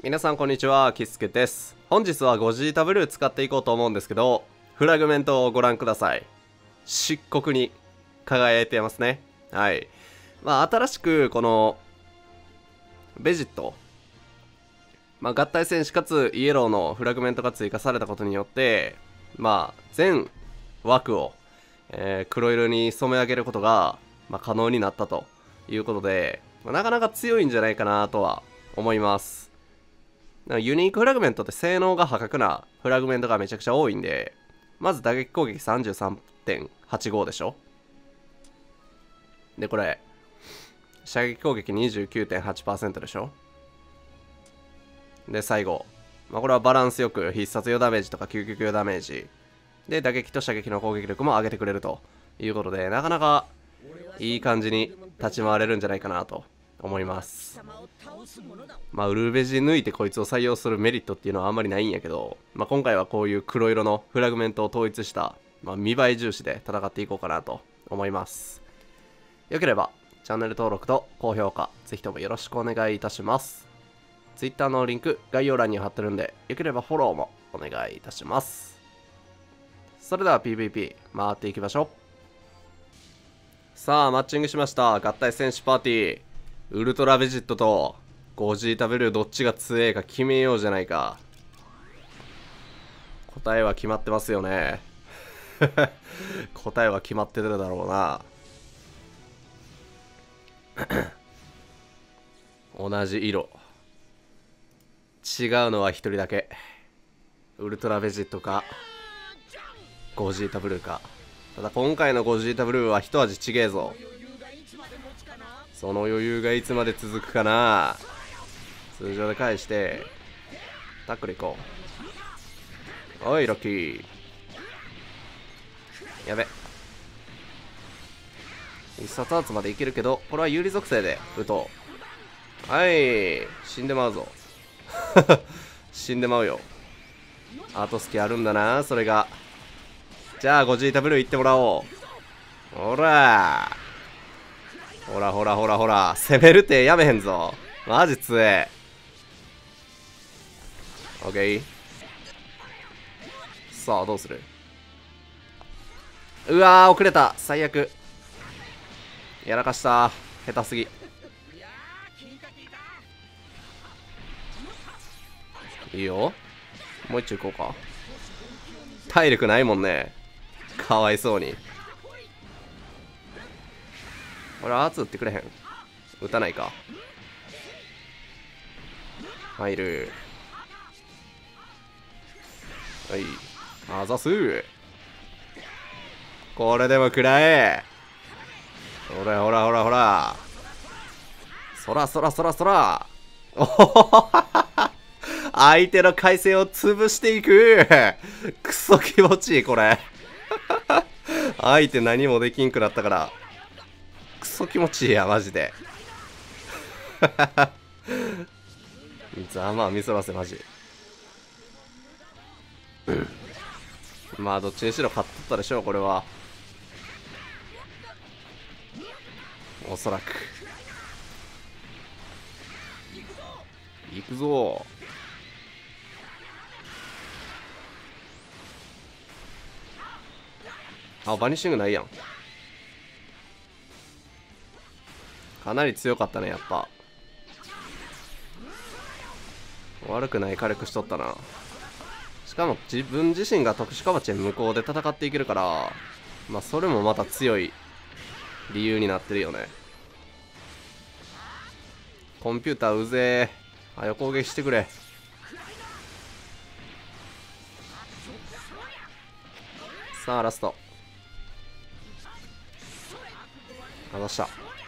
皆さんこんにちは、キスケです。本日は 5GW 使っていこうと思うんですけど、フラグメントをご覧ください。漆黒に輝いてますね。はい。新しくこのベジット、合体戦士かつイエローのフラグメントが追加されたことによって、全枠を、黒色に染め上げることが、可能になったということで、なかなか強いんじゃないかなとは思います。ユニークフラグメントって性能が破格なフラグメントがめちゃくちゃ多いんで、まず打撃攻撃 33.85 でしょ。で、これ、射撃攻撃 29.8% でしょ。で、最後。これはバランスよく必殺用ダメージとか究極用ダメージ。で、打撃と射撃の攻撃力も上げてくれるということで、なかなかいい感じに立ち回れるんじゃないかなと思います。ウルベジ抜いてこいつを採用するメリットっていうのはあんまりないんやけど、今回はこういう黒色のフラグメントを統一した、見栄え重視で戦っていこうかなと思います。よければチャンネル登録と高評価ぜひともよろしくお願いいたします。 Twitter のリンク概要欄に貼ってるんで、よければフォローもお願いいたします。それでは PVP 回っていきましょう。さあマッチングしました。合体戦士パーティー、ウルトラベジットと 5GW どっちが強えか決めようじゃないか。答えは決まってますよね。答えは決まってるだろうな。同じ色、違うのは一人だけ。ウルトラベジットか 5GW か。ただ今回の 5GW は一味違えぞ。その余裕がいつまで続くかな。通常で返してタックルいこう。おいロッキー、やべ、必殺アーツまでいけるけど、これは有利属性で打とう。はい、死んでまうぞ。死んでまうよ。アートスキあるんだな、それが。じゃあ 5GW 行ってもらおう。ほらほらほらほらほら、攻めるってやめへんぞ。マジ強え。オッケー。さあどうする。うわー遅れた、最悪。やらかした、下手すぎ。いいよ、もう一丁行こうか。体力ないもんね、かわいそうに。俺アーツ打ってくれへん。打たないか。入る。はい、あざす。これでも食らえ。ほらほらほらほら、そらそらそらそら。おほほほ、相手の回線を潰していく。クソ気持ちいいこれ。相手何もできんくなったからクソ気持ちいいやマジで。ざまあみそらせマジ。どっちにしろ勝っとったでしょうこれは、おそらく。行くぞ。バニッシングないやん。かなり強かったねやっぱ。悪くない火力しとったな。しかも自分自身が特殊カバチェ向こうで戦っていけるから、それもまた強い理由になってるよね。コンピューターうぜえ。はよ攻撃してくれ。さあラスト。外した。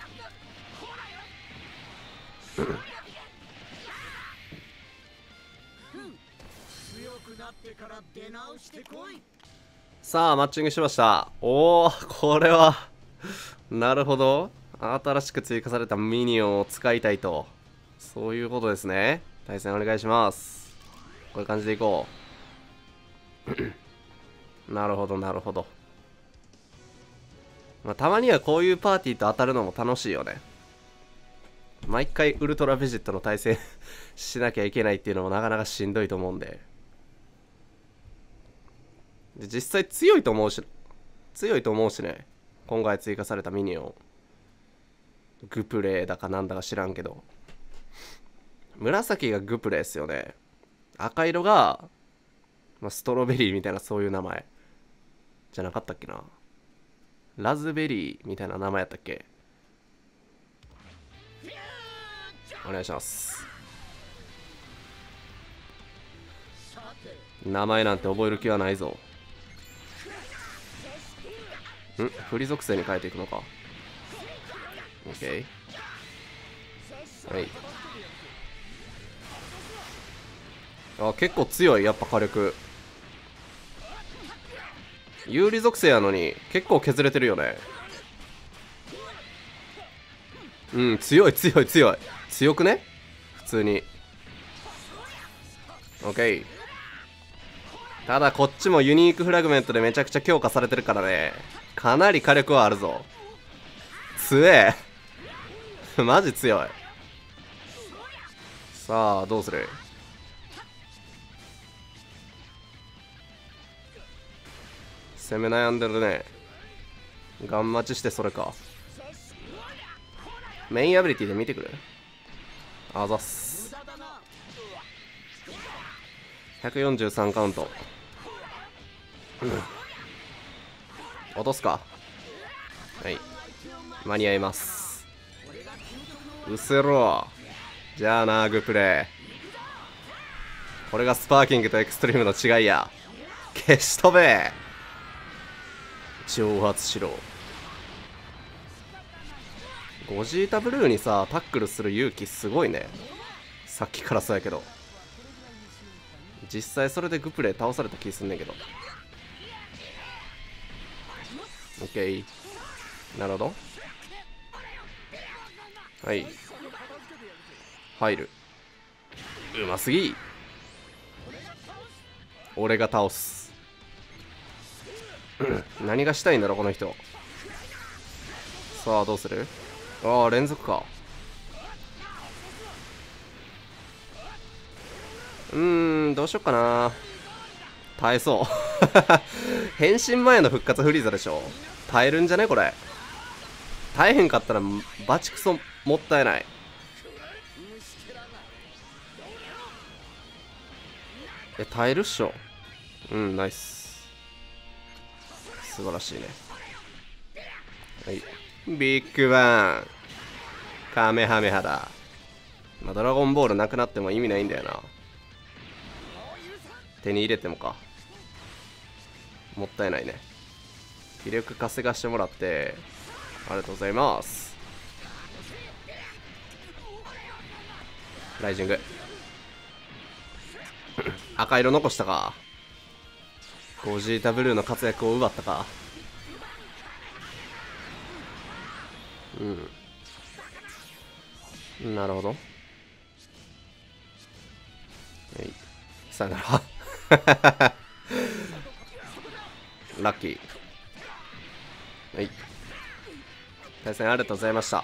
さあマッチングしました。おお、これはなるほど、新しく追加されたミニオンを使いたいと、そういうことですね。対戦お願いします。こういう感じでいこう。なるほどなるほど。たまにはこういうパーティーと当たるのも楽しいよね。 毎回ウルトラベジットの対戦しなきゃいけないっていうのもなかなかしんどいと思うんで。で実際強いと思うしね。今回追加されたミニオン。グプレーだかなんだか知らんけど。紫がグプレーっすよね。赤色が、まあ、ストロベリーみたいなそういう名前。じゃなかったっけな。ラズベリーみたいな名前やったっけ。お願いします。名前なんて覚える気はないぞ。振り属性に変えていくのか。 OK。 はい。結構強い。やっぱ火力有利属性やのに結構削れてるよね。強い強くね。普通に OK。 ただこっちもユニークフラグメントでめちゃくちゃ強化されてるからね。かなり火力はあるぞ。強えマジ強い。さあどうする。攻め悩んでるね。ガン待ちしてそれか。メインアビリティで見てくる。あざっす。143カウント。落とすか。はい、間に合います。うせろ。じゃあなグプレイ。これがスパーキングとエクストリームの違いや。消し飛べ。挑発しろ。ゴジータブルーにさタックルする勇気すごいね。さっきからそうやけど、実際それでグプレイ倒された気すんねんけど。 OK。 なるほど。はい、入る。うますぎ。俺が倒す。何がしたいんだろこの人。さあどうする。ああ連続か。どうしよっかな。耐えそう変身前の復活フリーザでしょ。耐えるんじゃねこれ。耐えへんかったらバチクソもったいない。耐えるっしょ。ナイス。素晴らしいね。はい、ビッグバンカメハメハだ。まあドラゴンボールなくなっても意味ないんだよな。手に入れてもか。もったいないね。気力稼がしてもらってありがとうございます。ライジング赤色残したか。ゴジータブルーの活躍を奪ったか。なるほど。はい、さよならラッキー。はい、対戦ありがとうございました。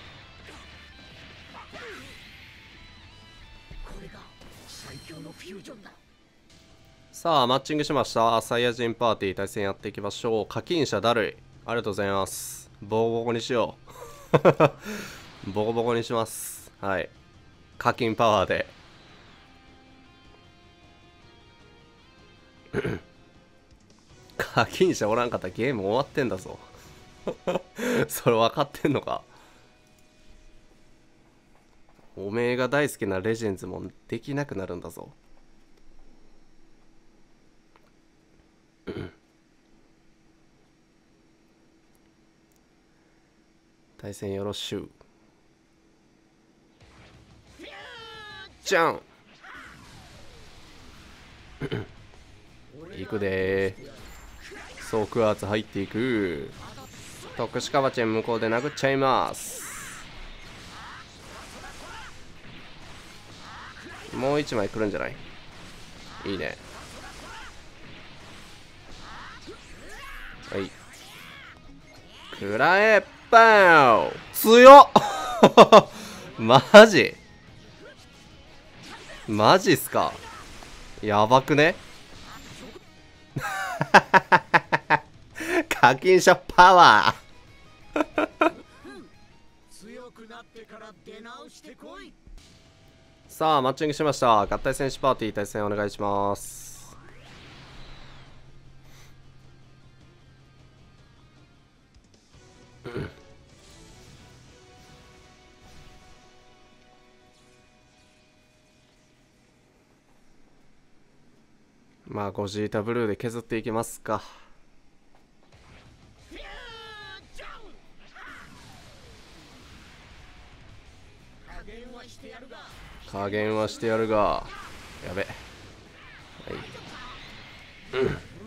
さあマッチングしました。サイヤ人パーティー対戦やっていきましょう。課金者だるい。ありがとうございます。ボコボコにしようボコボコにします。はい、課金パワーで課金者おらんかったらゲーム終わってんだぞそれ分かってんのか。おめえが大好きなレジェンズもできなくなるんだぞ対戦よろしゅう。じゃんいくでー。ソークアーツ入っていく。特殊カバチェン向こうで殴っちゃいます。もう一枚来るんじゃない。いいね。はい、食らえバーン。強っマジマジっすか。やばくね。課金者パワー。さあマッチングしました。合体戦士パーティー対戦お願いします。まあゴジータブルーで削っていきますか。加減はしてやるが、やべ、はい、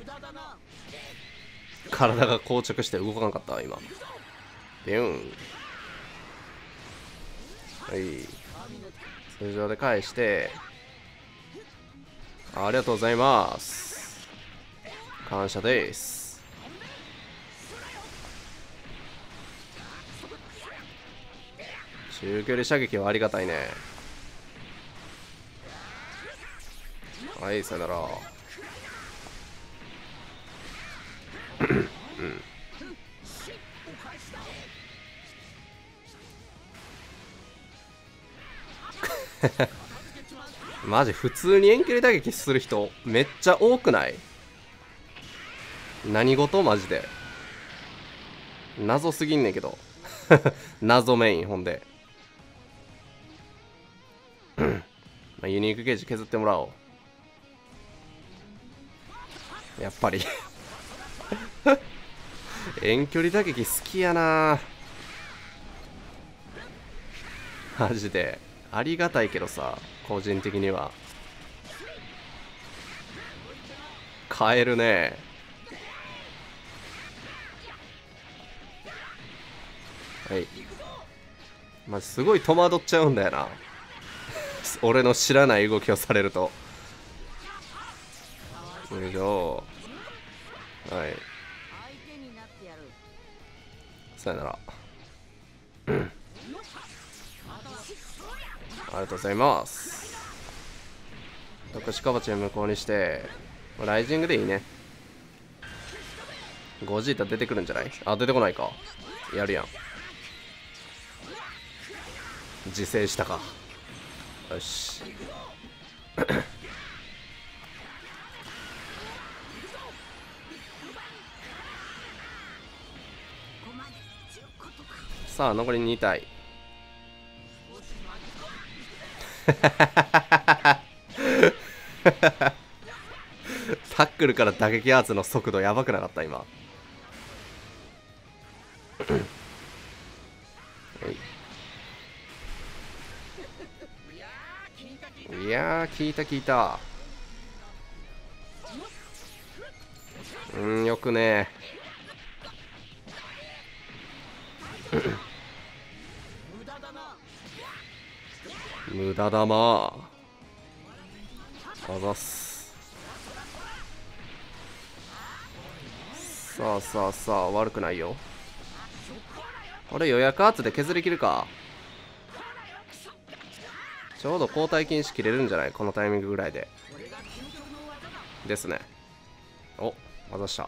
体が硬直して動かなかった今。ビュン、はい、通常で返して、ありがとうございます、感謝です。中距離射撃はありがたいね。はい、さよなら。マジ普通に遠距離打撃する人めっちゃ多くない？何事マジで謎すぎんねんけど。謎メインほんで。まあ、ユニークゲージ削ってもらおう。やっぱり遠距離打撃好きやな。マジでありがたいけどさ、個人的には買えるね。はい、まあ、すごい戸惑っちゃうんだよな。俺の知らない動きをされると。よいしょ。はい、さよなら。ありがとうございます。特殊かぼちを無効にしてライジングでいいね。ゴジータ出てくるんじゃない？あ、出てこないか。やるやん。自制したか。よし。さあ残り2体。タックルから打撃アーツの速度やばくなかった今。いやー、効いた効いた。よくね無駄だまあざす。さあさあさあ、悪くないよ。これ予約圧で削りきるか。ちょうど交代禁止切れるんじゃない？このタイミングぐらいでですね。お、外した。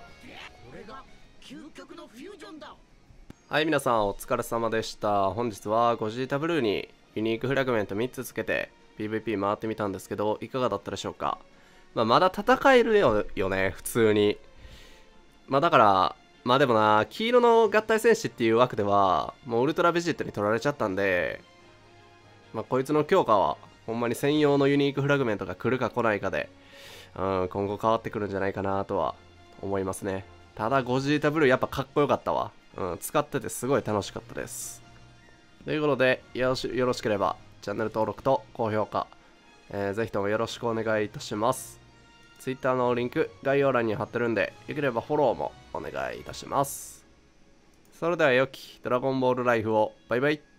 はい、皆さんお疲れ様でした。本日はゴジータブルーにユニークフラグメント3つつけて PVP 回ってみたんですけど、いかがだったでしょうか。まだ戦えるよね、普通に。だからでもな、黄色の合体戦士っていう枠ではもうウルトラベジータに取られちゃったんで、こいつの強化はほんまに専用のユニークフラグメントが来るか来ないかで、今後変わってくるんじゃないかなとは思いますね。ただゴジータブルーやっぱかっこよかったわ。使っててすごい楽しかったです。ということでよろしければチャンネル登録と高評価、ぜひともよろしくお願いいたします。Twitter のリンク概要欄に貼ってるんで、よければフォローもお願いいたします。それでは良きドラゴンボールライフを。バイバイ。